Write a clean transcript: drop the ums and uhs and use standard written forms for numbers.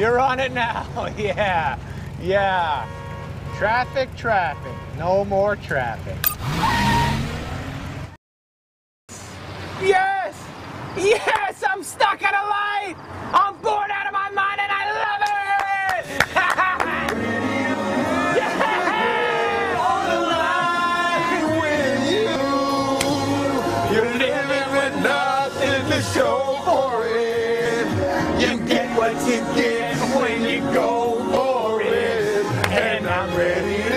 You're on it now. Yeah. Yeah. Traffic. No more traffic. Yes! Yes! I'm stuck at a light! I'm bored out of my mind and I love it! Yeah! On the line with you. You're living with nothing to show for it. You get what you get when you go for it. And I'm ready